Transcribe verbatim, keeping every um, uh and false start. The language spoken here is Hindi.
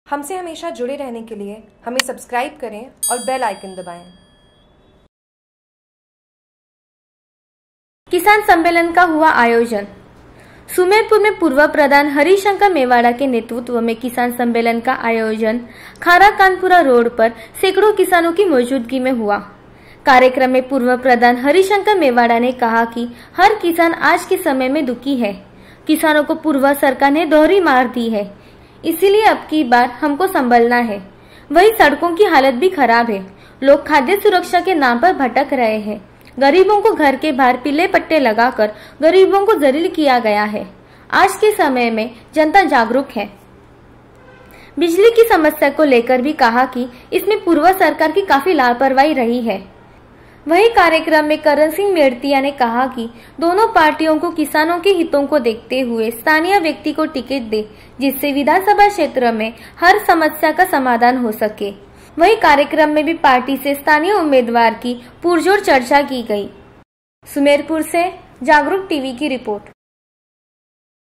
हमसे हमेशा जुड़े रहने के लिए हमें सब्सक्राइब करें और बेल आइकन दबाएं। किसान सम्मेलन का हुआ आयोजन। सुमेरपुर में पूर्व प्रधान हरिशंकर मेवाड़ा के नेतृत्व में किसान सम्मेलन का आयोजन खारा कानपुरा रोड पर सैकड़ों किसानों की मौजूदगी में हुआ। कार्यक्रम में पूर्व प्रधान हरिशंकर मेवाड़ा ने कहा कि हर किसान आज के समय में दुखी है। किसानों को पूर्व सरकार ने दोहरी मार दी है, इसीलिए अब की बार हमको संभलना है। वही सड़कों की हालत भी खराब है। लोग खाद्य सुरक्षा के नाम पर भटक रहे हैं। गरीबों को घर के बाहर पीले पट्टे लगाकर गरीबों को जलील किया गया है। आज के समय में जनता जागरूक है। बिजली की समस्या को लेकर भी कहा कि इसमें पूर्व सरकार की काफी लापरवाही रही है। वही कार्यक्रम में करण सिंह मेड़तिया ने कहा कि दोनों पार्टियों को किसानों के हितों को देखते हुए स्थानीय व्यक्ति को टिकट दे, जिससे विधानसभा क्षेत्र में हर समस्या का समाधान हो सके। वही कार्यक्रम में भी पार्टी से स्थानीय उम्मीदवार की पुरजोर चर्चा की गई। सुमेरपुर से जागरूक टीवी की रिपोर्ट।